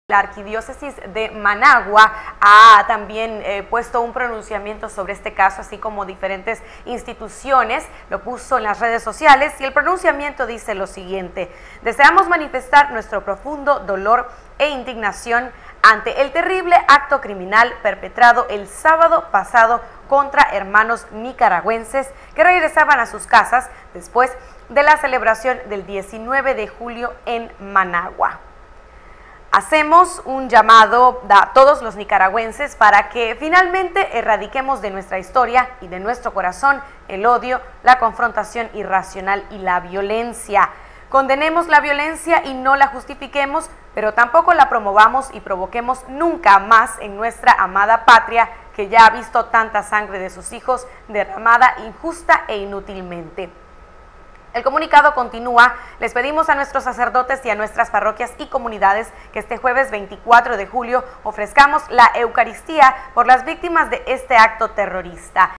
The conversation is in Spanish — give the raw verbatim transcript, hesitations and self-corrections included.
La Arquidiócesis de Managua ha también eh, puesto un pronunciamiento sobre este caso, así como diferentes instituciones, lo puso en las redes sociales, y el pronunciamiento dice lo siguiente: deseamos manifestar nuestro profundo dolor e indignación ante el terrible acto criminal perpetrado el sábado pasado contra hermanos nicaragüenses que regresaban a sus casas después de la celebración del diecinueve de julio en Managua. Hacemos un llamado a todos los nicaragüenses para que finalmente erradiquemos de nuestra historia y de nuestro corazón el odio, la confrontación irracional y la violencia. Condenemos la violencia y no la justifiquemos, pero tampoco la promovamos y provoquemos nunca más en nuestra amada patria, que ya ha visto tanta sangre de sus hijos derramada injusta e inútilmente. El comunicado continúa: les pedimos a nuestros sacerdotes y a nuestras parroquias y comunidades que este jueves veinticuatro de julio ofrezcamos la Eucaristía por las víctimas de este acto terrorista.